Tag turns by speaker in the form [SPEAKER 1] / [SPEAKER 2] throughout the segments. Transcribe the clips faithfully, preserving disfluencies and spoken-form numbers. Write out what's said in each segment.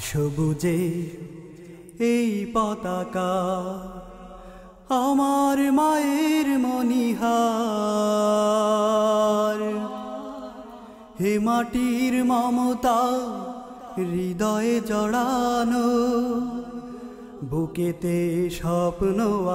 [SPEAKER 1] সবুজে এই পতাকা আমার মায়ের মনিহার, হে মাটির মমতা হৃদয়ে জড়ানো, বুকেতে স্বপ্ন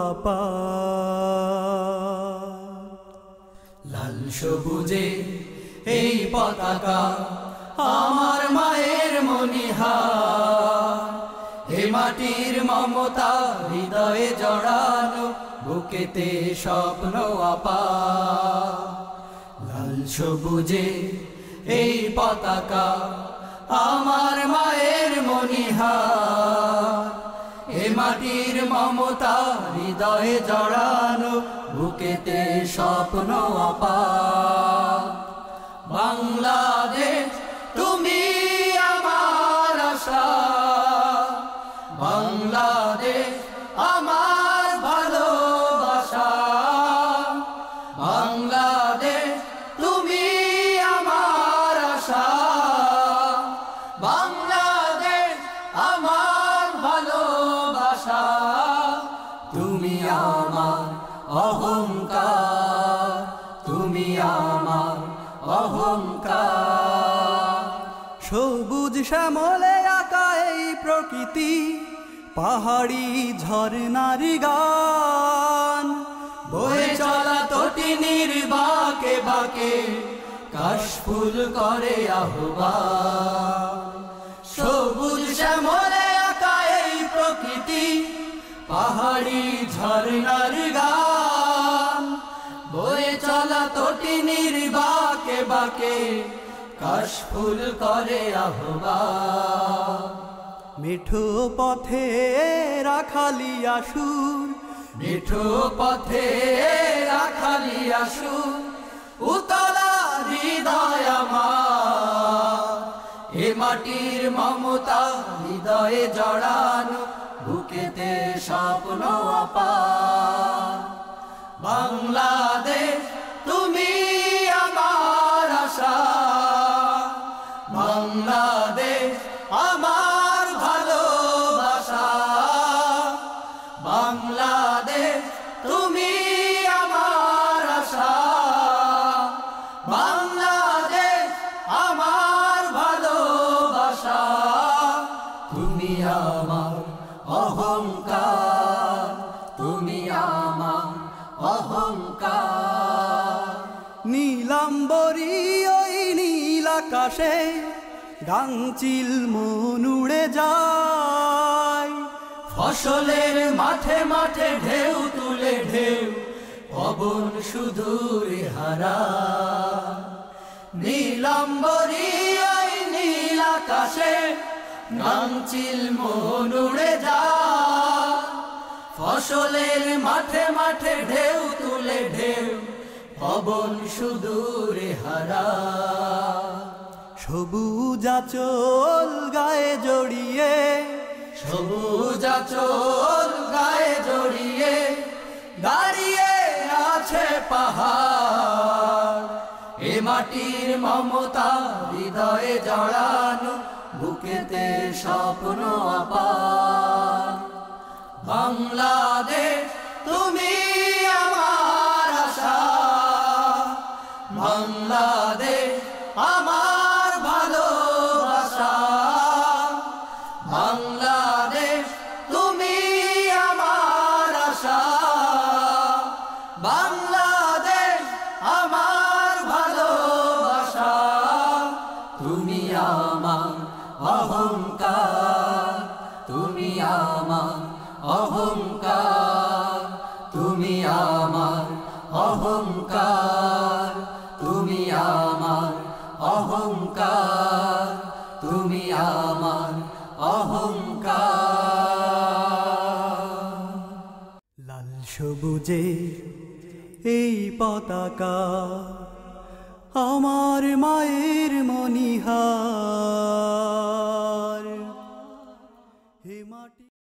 [SPEAKER 1] আপার।
[SPEAKER 2] লাল সবুজে এই পতাকা আমার মায়ের মনিহার, হে মাটির মমতা হৃদয়ে জড়ানো, বুকেতে স্বপ্ন আপার। লাল সবুজে এই পতাকা আমার মায়ের মনিহার, হে মাটির মমতা হৃদয়ে জড়ানো, বুকেতে স্বপ্ন আপার। বাংলাদেশ তুমি আমার আশা, বাংলাদেশ আমার ভালোবাসা, বাংলাদেশ তুমি আমার আশা, বাংলাদেশ আমার ভালোবাসা। তুমি আমার অহংকার, তুমি আমার অহংকার।
[SPEAKER 1] সবুজ শ্যামলে আঁকা এই প্রকৃতি, পাহাড়ি ঝরনার গান,
[SPEAKER 2] বয়ে চলা তটিনীর বাঁকে বাঁকে কাশফুল করে আহ্বান। সবুজ শ্যামলে আঁকা এই প্রকৃতি, পাহাড়ি ঝরনার গান, বয়ে চলা তটিনীর বাঁকে বাঁকে কাশফুল করে আহ্বান।
[SPEAKER 1] মিঠো পথে রাখালিয়া সুর,
[SPEAKER 2] মিঠো পথে রাখালিয়া সুর, উতলা হৃদয় আমার, এ মাটির মমতা হৃদয়ে জড়ানো, বুকেতে স্বপ্ন আপার। বাংলাদেশ তুমি আমার আশা, বাংলাদেশ আমার ভালোবাসা, বাংলাদেশ তুমি আমার আশা, বাংলাদেশ আমার ভালোবাসা। তুমি আমার অহংকার, তুমি আমার অহংকার।
[SPEAKER 1] নীলাম্বরী ওই নীল আকাশে গাংচিল মন উড়ে যায়,
[SPEAKER 2] ফসলের মাঠে মাঠে ঢেউ তুলে ঢেউ পবন সুদূর হারা। নীলাম্বরী ওই নীল আকাশে গাংচিল মন উড়ে যায়, ফসলের মাঠে মাঠে ঢেউ তুলে ঢেউ পবন সুদূর হারা।
[SPEAKER 1] সবুজ আঁচল গায়ে জড়িয়ে,
[SPEAKER 2] সবুজ আঁচল গায়ে জড়িয়ে দাঁড়িয়ে আছে পাহাড়, এ মাটির মমতা হৃদয়ে জড়ানো, বুকেতে স্বপ্ন আপার। বাংলাদেশ তুমি আমার আশা, বাংলাদেশ আমার ভালোবাসা, বাংলাদেশ তুমি আমার আশা, বাংলাদেশ আমার ভালোবাসা। তুমি আমার অহংকার, তুমি আমার অহংকার, তুমি আমার অহংকার, তুমি আমার অহংকার, তুমি আমার অহংকার।
[SPEAKER 1] লাল সবুজে এই পতাকা আমার মায়ের মনিহার, হে মাটি।